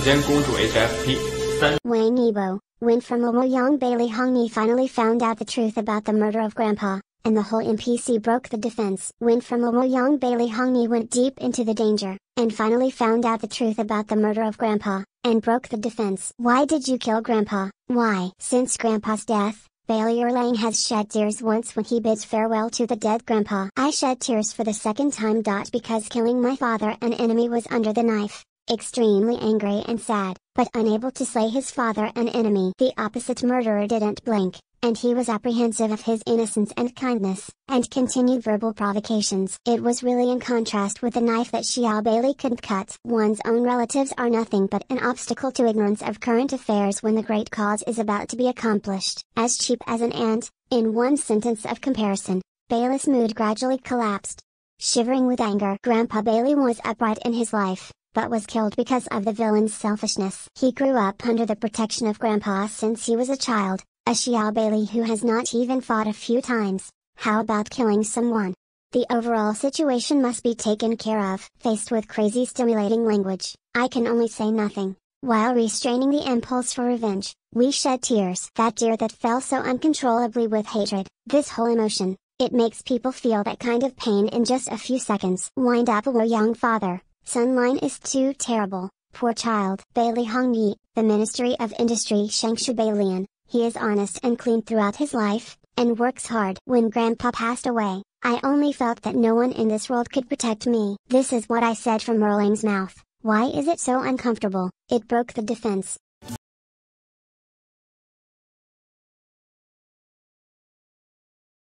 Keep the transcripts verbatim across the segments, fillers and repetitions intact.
间公主 H F P 三 Wang Yibo, when from Luoyang Baili Hongyi finally found out the truth about the murder of Grandpa, and the whole N P C broke the defense. When from Luoyang Baili Hongyi went deep into the danger, and finally found out the truth about the murder of Grandpa, and broke the defense. Why did you kill Grandpa? Why? Since Grandpa's death, Baili Erlang has shed tears once when he bids farewell to the dead Grandpa. I shed tears for the second time. Because killing my father an enemy was under the knife. Extremely angry and sad, but unable to slay his father an enemy. The opposite murderer didn't blink, and he was apprehensive of his innocence and kindness, and continued verbal provocations. It was really in contrast with the knife that Xiao Baili couldn't cut. One's own relatives are nothing but an obstacle to ignorance of current affairs when the great cause is about to be accomplished. As cheap as an ant, in one sentence of comparison, Baili's mood gradually collapsed. Shivering with anger, Grandpa Baili was upright in his life, but was killed because of the villain's selfishness. He grew up under the protection of Grandpa since he was a child, a Xiao Baili who has not even fought a few times. How about killing someone? The overall situation must be taken care of. Faced with crazy stimulating language, I can only say nothing. While restraining the impulse for revenge, we shed tears. That tear that fell so uncontrollably with hatred. This whole emotion, it makes people feel that kind of pain in just a few seconds. Wind up a young father. Son line is too terrible, poor child. Baili Hongyi, the Ministry of Industry Shangshu Bailiyan, he is honest and clean throughout his life, and works hard. When Grandpa passed away, I only felt that no one in this world could protect me. This is what I said from Erlang's mouth. Why is it so uncomfortable? It broke the defense.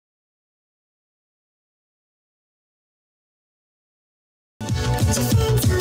Just